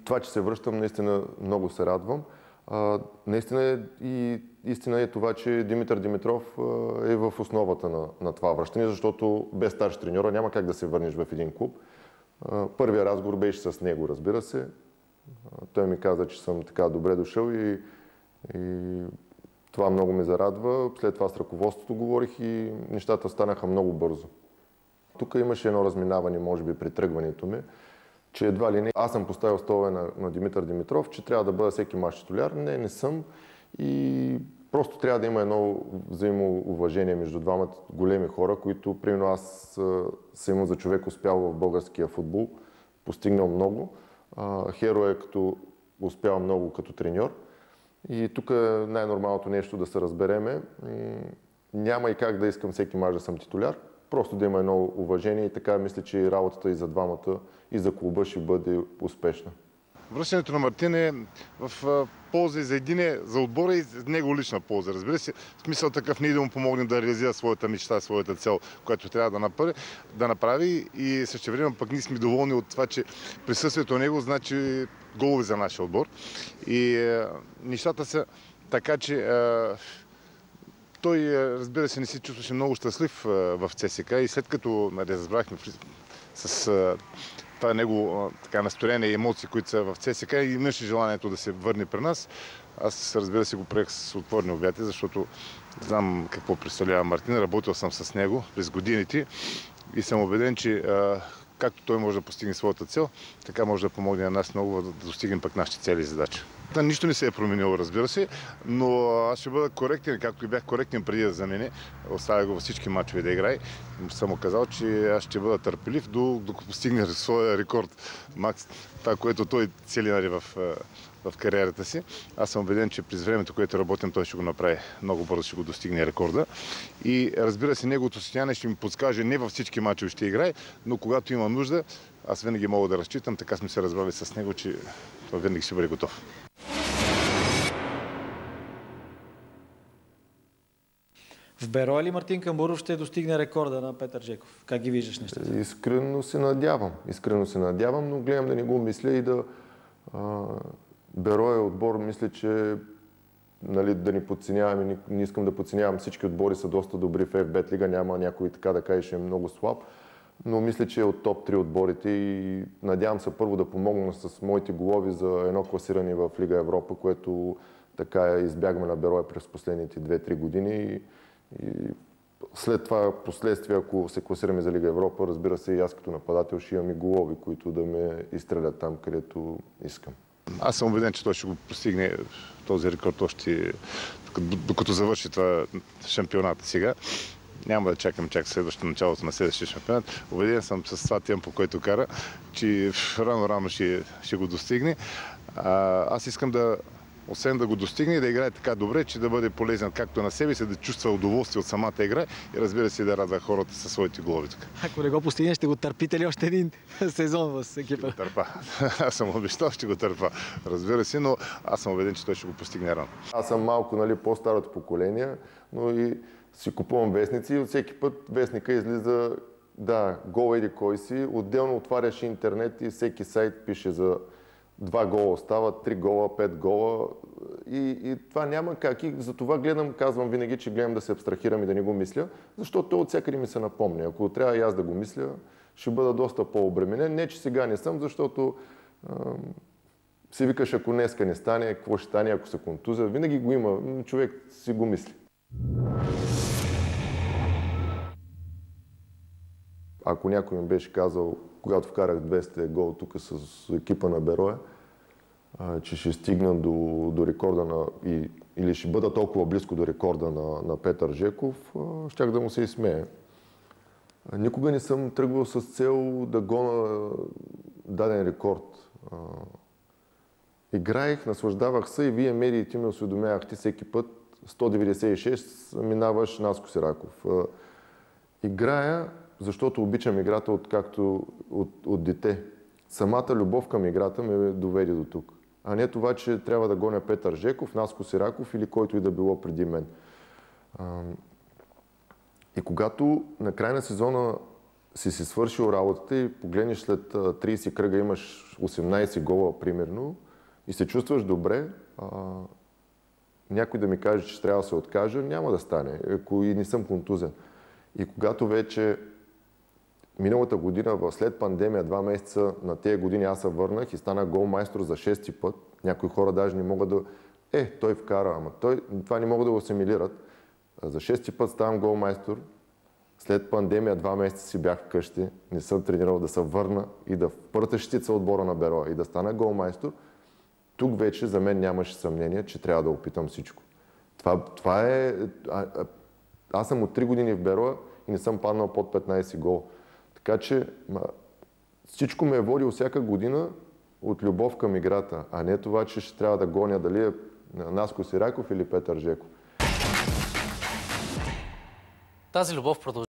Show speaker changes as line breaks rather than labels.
това, че се връщам, наистина много се радвам. Наистина истина е това, че Димитър Димитров е в основата на това връщане, защото без старш треньора няма как да се върнеш в един клуб. Първият разговор беше с него, разбира се. Той ми каза, че съм така добре дошъл и това много ме зарадва. След това с ръководството говорих и нещата станаха много бързо. Тук имаше едно разминаване, може би, при тръгването ми, че едва ли не аз съм поставил столове на Димитър Димитров, че трябва да бъда всеки мач титуляр. Не съм. И просто трябва да има едно взаимоуважение между двамата големи хора, които, примерно, аз съм имал за човек успял в българския футбол, постигнал много. Херо е като успял много като треньор. И тук е най-нормалното нещо да се разбереме. Няма и как да искам всеки мач да съм титуляр. Просто да има едно уважение и така мисля, че и работата и за двамата, и за клуба ще бъде успешна.
Връщането на Мартин е в полза и за един, за отбора и за него лична полза. Разбира се, в смисъл такъв ние да му помогнем да реализира своята мечта, своята цел, която трябва да направи и същевременно пък ние сме доволни от това, че присъствието на него значи голове за нашия отбор. И нещата са така, че той, разбира се, не се чувстваше много щастлив в ЦСКА и след като разбрахме с това негово настроение и емоции, които са в ЦСКА и имаше желанието да се върне при нас, аз, разбира се, го приех с отворени обятия, защото знам какво представлява Мартин. Работил съм с него през годините и съм убеден, че както той може да постигне своята цел, така може да помогне на нас много да достигнем пък нашите цели и задачи. Нищо не се е променило, разбира се, но аз ще бъда коректен, както и бях коректен преди да замине. Оставя го във всички мачове да играе. Съм му казал, че аз ще бъда търпелив, докато постигне своя рекорд. Макс, това, което той цели в кариерата си. Аз съм убеден, че през времето, което работим, той ще го направи много бързо, ще го достигне рекорда. И разбира се, неговото състояние ще ми подскаже, не във всички мачове ще играе, но когато има нужда, аз винаги мога да разчитам. Така сме се разбрали с него, че той винаги ще бъде готов.
В Берое ли Мартин Камбуров ще достигне рекорда на Петър Жеков? Как ги виждаш нещата?
Искрено се надявам, но гледам да не го мисля и да... Берое отбор, мисля, че да ни подценяваме, не искам да подценявам, всички отбори са доста добри в FBET лига, няма някой така да кажеш е много слаб, но мисля, че е от топ 3 отборите и надявам се първо да помогна с моите голови за едно класиране в Лига Европа, което така избягваме на Берое през последните 2-3 години и след това, последствие, ако се класираме за Лига Европа, разбира се и аз като нападател ще имам и голови, които да ме изстрелят там, където искам.
Аз съм убеден, че той ще го постигне този рекорд още докато завърши това шампионата сега. Няма да чакам следващото началото на следващия шампионат. Убеден съм с това темпо, който кара, че рано ще го достигне. Аз искам освен да го достигне и да играе така добре, че да бъде полезен както на себе си, да чувства удоволствие от самата игра и разбира се да радва хората със своите голови.
Ако не го постигне, ще го търпите ли още един сезон в екипа?
Ще го търпа. Аз съм обещал, ще го търпа. Разбира се, но аз съм убеден, че той ще го постигне рано.
Аз съм малко по-старото поколение, но и си купувам вестници и от всеки път вестника излиза гол еди кой си. Отделно отваряш интернет и всеки сайт пише за 2 гола остава, 3 гола, 5 гола и това няма как. И затова казвам винаги, че гледам да се абстрахирам и да не го мисля, защото той от всякъде ми се напомня. Ако трябва и аз да го мисля, ще бъда доста по-обременен. Не, че сега не съм, защото си викаш, ако днеска не стане, какво ще стане, ако се контузя. Винаги го има. Човек си го мисли. Ако някой ми беше казал, когато вкарах 200 гол тук с екипа на Берое, че ще стигна до рекорда или ще бъда толкова близко до рекорда на Петър Жеков, щях да му се изсмея. Никога не съм тръгвал с цел да гона даден рекорд. Играех, наслаждавах се и вие медиите ме осведомявахте всеки път 196 минаваш Наско Сираков. Играя, защото обичам играта от дете. Самата любов към играта ме доведе до тук. А не това, че трябва да гоня Петър Жеков, Наско Сираков или който и да било преди мен. И когато на край на сезона си свършил работата и погледнеш след 30 кръга, имаш 18 гола, примерно, и се чувстваш добре, някой да ми каже, че трябва да се откажа, няма да стане, ако и не съм контузен. И когато вече миналата година, след пандемия, 2 месеца на тези години аз се върнах и станах голмайстор за 6-ти път. Някои хора даже не могат да... той вкара, ама това не могат да го асимилират. За 6-ти път ставам голмайстор. След пандемия 2 месеца си бях вкъщи, не съм тренирал, да се върна и да впърта щица отбора на Бероя и да стана голмайстор. Тук вече за мен нямаше съмнение, че трябва да опитам всичко. Това е... Аз съм от 3 години в Бероя и не съм паднал под 15 гола. Така че всичко ме е водило всяка година от любов към играта, а не това, че ще трябва да гоня дали е Наско Сираков или Петър Жеков.
Тази любов продължава.